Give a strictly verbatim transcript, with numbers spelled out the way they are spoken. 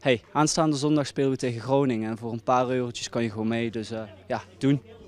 hey, aanstaande zondag spelen we tegen Groningen en voor een paar eurotjes kan je gewoon mee, dus uh, ja, doen.